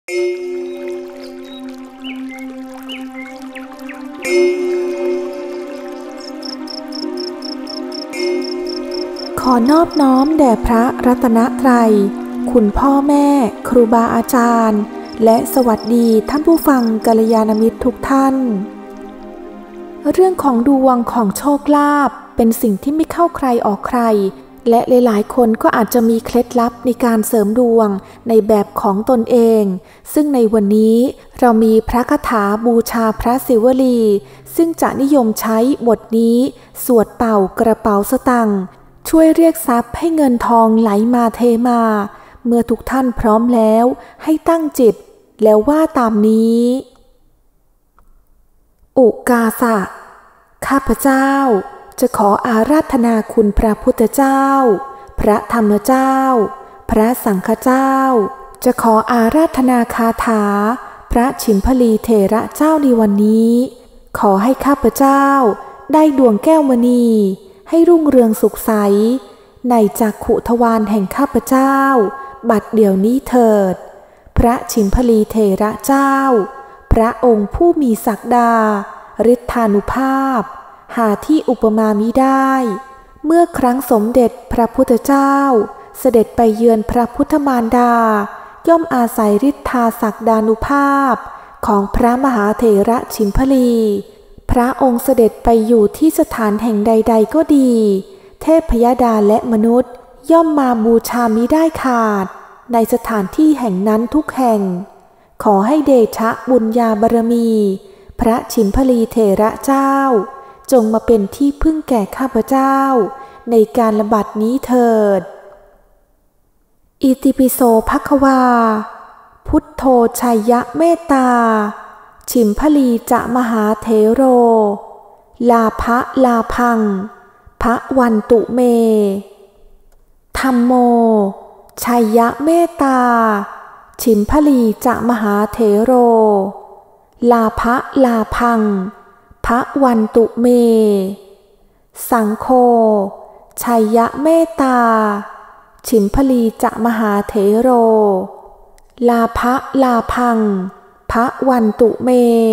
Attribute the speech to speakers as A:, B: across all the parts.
A: ขอนอบน้อมแด่พระรัตนตรัยคุณพ่อแม่ครูบาอาจารย์และสวัสดีท่านผู้ฟังกัลยาณมิตรทุกท่านเรื่องของดวงของโชคลาภเป็นสิ่งที่ไม่เข้าใครออกใครและหลายๆคนก็อาจจะมีเคล็ดลับในการเสริมดวงในแบบของตนเองซึ่งในวันนี้เรามีพระคาถาบูชาพระศิวลีซึ่งจะนิยมใช้บทนี้สวดเป่ากระเป๋าสตางค์ช่วยเรียกทรัพย์ให้เงินทองไหลมาเทมาเมื่อทุกท่านพร้อมแล้วให้ตั้งจิตแล้วว่าตามนี้อุกาสะข้าพเจ้าจะขออาราธนาคุณพระพุทธเจ้าพระธรรมเจ้าพระสังฆเจ้าจะขออาราธนาคาถาพระฉิมพลีเถระเจ้าในวันนี้ขอให้ข้าพเจ้าได้ดวงแก้วมณีให้รุ่งเรืองสุขใสในจักขุทวารแห่งข้าพเจ้าบัดเดี๋ยวนี้เถิดพระฉิมพลีเถระเจ้าพระองค์ผู้มีศักดาฤทธานุภาพหาที่อุปมามิได้เมื่อครั้งสมเด็จพระพุทธเจ้าเสด็จไปเยือนพระพุทธมารดาย่อมอาศัยฤทธาศักดานุภาพของพระมหาเถระฉิมพลีพระองค์เสด็จไปอยู่ที่สถานแห่งใดๆก็ดีเทพยดาและมนุษย์ย่อมมาบูชามิได้ขาดในสถานที่แห่งนั้นทุกแห่งขอให้เดชะบุญญาบารมีพระฉิมพลีเถระเจ้าจงมาเป็นที่พึ่งแก่ข้าพเจ้าในการระบาดนี้เถิดอิติปิโสภควาพุทโธชัยยะเมตตาฉิมพลีจะมหาเถโรลาภะลาพังภะวันตุเมธัมโมชัยยะเมตตาฉิมพลีจะมหาเถโรลาภะลาพังภะวันตุเมสังโฆชัยยะเมตตาฉิมพลีจะมหาเถโรลาภะลาพังภะวันตุเม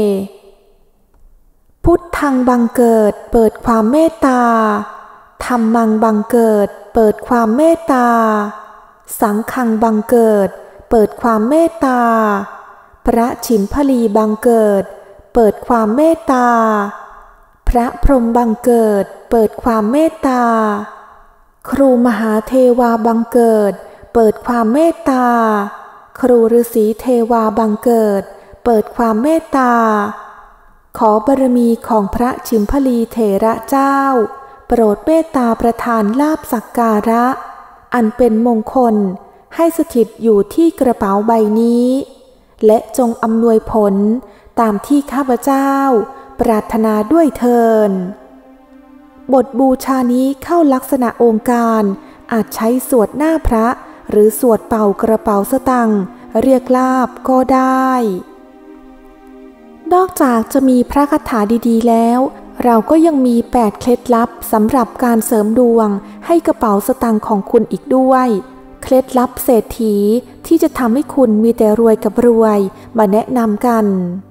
A: พุทธังบังเกิดเปิดความเมตตาธัมมังบังเกิดเปิดความเมตตาสังฆังบังเกิดเปิดความเมตตาพระฉิมพลีบังเกิดเปิดความเมตตาพระพรหมบังเกิดเปิดความเมตตาครูมหาเทวาบังเกิดเปิดความเมตตาครูฤาษีเทวาบังเกิดเปิดความเมตตาขอบารมีของพระฉิมพลีเถระเจ้าโปรดเมตตาประทานลาภสักการะอันเป็นมงคลให้สถิตอยู่ที่กระเป๋าใบนี้และจงอำนวยผลตามที่ข้าพเจ้าปรารถนาด้วยเทินบทบูชานี้เข้าลักษณะองค์การอาจใช้สวดหน้าพระหรือสวดเป่ากระเป๋าสตางค์เรียกลาภก็ได้นอกจากจะมีพระคาถาดีๆแล้วเราก็ยังมี8เคล็ดลับสำหรับการเสริมดวงให้กระเป๋าสตางค์ของคุณอีกด้วยเคล็ดลับเศรษฐีที่จะทำให้คุณมีแต่รวยกับรวยมาแนะนำกัน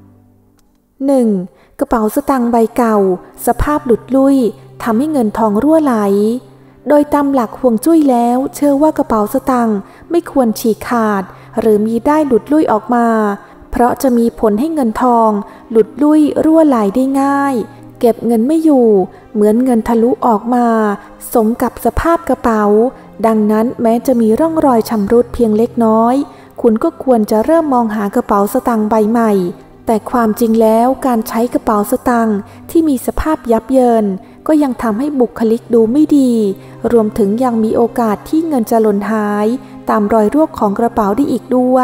A: 1. กระเป๋าสตางค์ใบเก่าสภาพหลุดลุ่ยทำให้เงินทองรั่วไหลโดยตามหลักฮวงจุ้ยแล้วเชื่อว่ากระเป๋าสตางค์ไม่ควรฉีกขาดหรือมีได้หลุดลุ่ยออกมาเพราะจะมีผลให้เงินทองหลุดลุ่ยรั่วไหลได้ง่ายเก็บเงินไม่อยู่เหมือนเงินทะลุออกมาสมกับสภาพกระเป๋าดังนั้นแม้จะมีร่องรอยชำรุดเพียงเล็กน้อยคุณก็ควรจะเริ่มมองหากระเป๋าสตางค์ใบใหม่แต่ความจริงแล้วการใช้กระเป๋าสตางค์ที่มีสภาพยับเยินก็ยังทำให้บุคลิกดูไม่ดีรวมถึงยังมีโอกาสที่เงินจะหล่นหายตามรอยรั่วของกระเป๋าได้อีกด้วย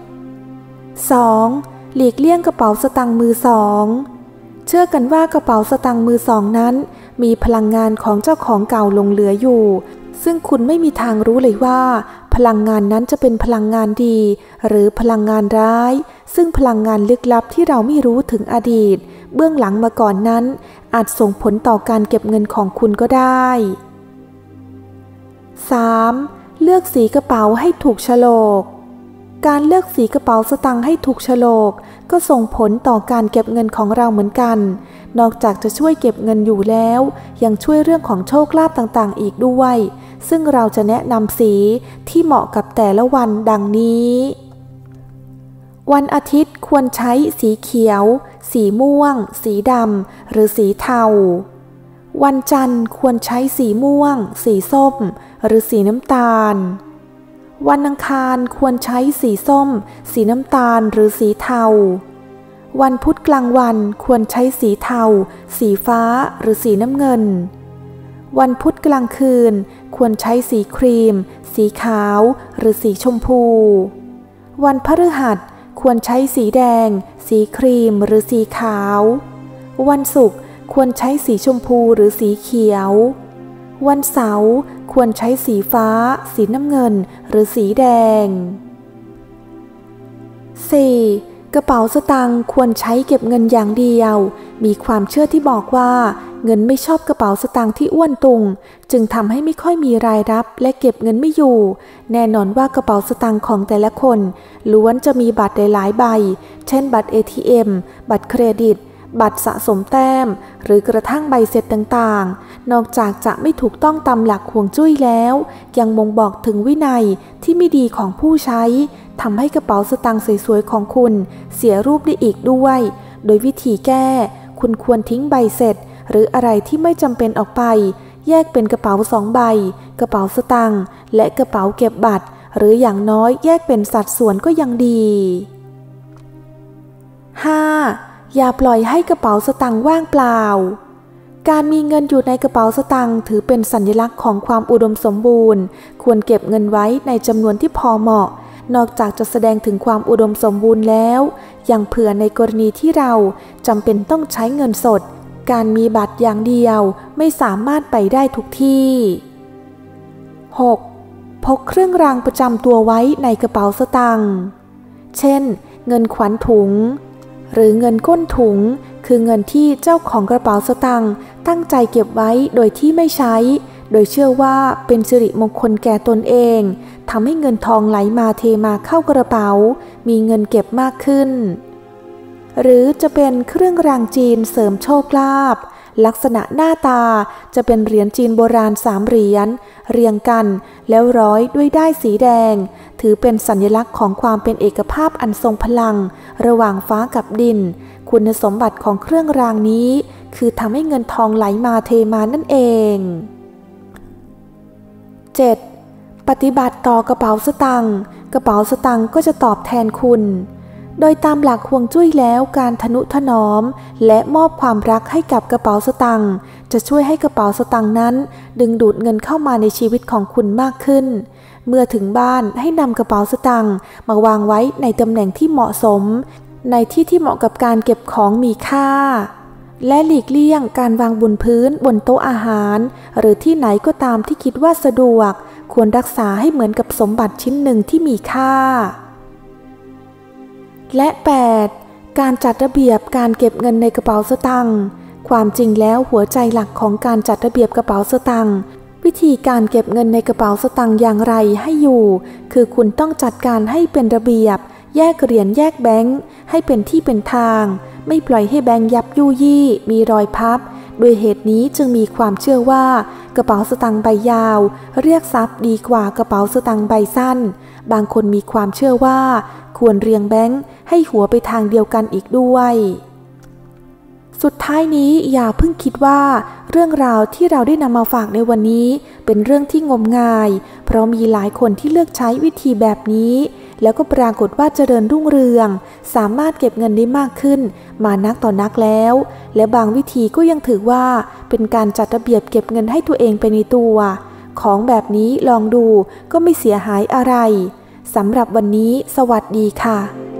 A: 2. หลีกเลี่ยงกระเป๋าสตางค์มือสองเชื่อกันว่ากระเป๋าสตางค์มือสองนั้นมีพลังงานของเจ้าของเก่าหลงเหลืออยู่ซึ่งคุณไม่มีทางรู้เลยว่าพลังงานนั้นจะเป็นพลังงานดีหรือพลังงานร้ายซึ่งพลังงานลึกลับที่เราไม่รู้ถึงอดีตเบื้องหลังมาก่อนนั้นอาจส่งผลต่อการเก็บเงินของคุณก็ได้ 3. เลือกสีกระเป๋าให้ถูกโฉลกการเลือกสีกระเป๋าสตางค์ให้ถูกโฉลกก็ส่งผลต่อการเก็บเงินของเราเหมือนกันนอกจากจะช่วยเก็บเงินอยู่แล้วยังช่วยเรื่องของโชคลาภต่างๆอีกด้วยซึ่งเราจะแนะนำสีที่เหมาะกับแต่ละวันดังนี้วันอาทิตย์ควรใช้สีเขียวสีม่วงสีดำหรือสีเทาวันจันทร์ควรใช้สีม่วงสีส้มหรือสีน้ำตาลวันอังคารควรใช้สีส้มสีน้ำตาลหรือสีเทาวันพุธกลางวันควรใช้สีเทาสีฟ้าหรือสีน้ำเงินวันพุธกลางคืนควรใช้สีครีมสีขาวหรือสีชมพูวันพฤหัสควรใช้สีแดงสีครีมหรือสีขาววันศุกร์ควรใช้สีชมพูหรือสีเขียววันเสาร์ควรใช้สีฟ้าสีน้ำเงินหรือสีแดง 4. กระเป๋าสตางค์ควรใช้เก็บเงินอย่างเดียวมีความเชื่อที่บอกว่าเงินไม่ชอบกระเป๋าสตางค์ที่อ้วนตุงจึงทำให้ไม่ค่อยมีรายรับและเก็บเงินไม่อยู่แน่นอนว่ากระเป๋าสตางค์ของแต่ละคนล้วนจะมีบัตรหลายๆใบเช่นบัตร ATM บัตรเครดิตบัตรสะสมแต้มหรือกระทั่งใบเสร็จต่างๆนอกจากจะไม่ถูกต้องตามหลักฮวงจุ้ยแล้วยังบ่งบอกถึงวินัยที่ไม่ดีของผู้ใช้ทำให้กระเป๋าสตางค์สวยๆของคุณเสียรูปได้อีกด้วยโดยวิธีแก้คุณควรทิ้งใบเสร็จหรืออะไรที่ไม่จำเป็นออกไปแยกเป็นกระเป๋า2 ใบกระเป๋าสตางค์และกระเป๋าเก็บบัตรหรืออย่างน้อยแยกเป็นสัดส่วนก็ยังดี 5. อย่าปล่อยให้กระเป๋าสตางค์ว่างเปล่าการมีเงินอยู่ในกระเป๋าสตางค์ถือเป็นสัญลักษณ์ของความอุดมสมบูรณ์ควรเก็บเงินไว้ในจำนวนที่พอเหมาะนอกจากจะแสดงถึงความอุดมสมบูรณ์แล้วยังเผื่อในกรณีที่เราจำเป็นต้องใช้เงินสดการมีบัตรอย่างเดียวไม่สามารถไปได้ทุกที่ 6. พกเครื่องรางประจำตัวไว้ในกระเป๋าสตางค์เช่นเงินขวัญถุงหรือเงินก้นถุงคือเงินที่เจ้าของกระเป๋าสตางค์ตั้งใจเก็บไว้โดยที่ไม่ใช้โดยเชื่อว่าเป็นสิริมงคลแก่ตนเองทำให้เงินทองไหลมาเทมาเข้ากระเป๋ามีเงินเก็บมากขึ้นหรือจะเป็นเครื่องรางจีนเสริมโชคลาภลักษณะหน้าตาจะเป็นเหรียญจีนโบราณ3 เหรียญเรียงกันแล้วร้อยด้วยด้ายสีแดงถือเป็นสัญลักษณ์ของความเป็นเอกภาพอันทรงพลังระหว่างฟ้ากับดินคุณสมบัติของเครื่องรางนี้คือทำให้เงินทองไหลมาเทมานั่นเอง 7. ปฏิบัติต่อกระเป๋าสตางค์กระเป๋าสตางค์ก็จะตอบแทนคุณโดยตามหลักฮวงจุ้ยแล้วการทนุถนอมและมอบความรักให้กับกระเป๋าสตางค์จะช่วยให้กระเป๋าสตางค์นั้นดึงดูดเงินเข้ามาในชีวิตของคุณมากขึ้นเมื่อถึงบ้านให้นำกระเป๋าสตางค์มาวางไว้ในตำแหน่งที่เหมาะสมในที่ที่เหมาะกับการเก็บของมีค่าและหลีกเลี่ยงการวางบนพื้นบนโต๊ะอาหารหรือที่ไหนก็ตามที่คิดว่าสะดวกควรรักษาให้เหมือนกับสมบัติชิ้นหนึ่งที่มีค่าและ 8. การจัดระเบียบการเก็บเงินในกระเป๋าสตางค์ความจริงแล้วหัวใจหลักของการจัดระเบียบกระเป๋าสตางค์วิธีการเก็บเงินในกระเป๋าสตางค์อย่างไรให้อยู่คือคุณต้องจัดการให้เป็นระเบียบแยกเหรียญแยกแบงค์ให้เป็นที่เป็นทางไม่ปล่อยให้แบงค์ยับยุยี่มีรอยพับด้วยเหตุนี้จึงมีความเชื่อว่ากระเป๋าสตางค์ใบยาวเรียกทรัพย์ดีกว่ากระเป๋าสตางค์ใบสั้นบางคนมีความเชื่อว่าควรเรียงแบงค์ให้หัวไปทางเดียวกันอีกด้วยสุดท้ายนี้อย่าเพิ่งคิดว่าเรื่องราวที่เราได้นำมาฝากในวันนี้เป็นเรื่องที่งมงายเพราะมีหลายคนที่เลือกใช้วิธีแบบนี้แล้วก็ปรากฏว่าเจริญรุ่งเรืองสามารถเก็บเงินได้มากขึ้นมานักต่อนักแล้วและบางวิธีก็ยังถือว่าเป็นการจัดระเบียบเก็บเงินให้ตัวเองไปในตัวของแบบนี้ลองดูก็ไม่เสียหายอะไรสำหรับวันนี้สวัสดีค่ะ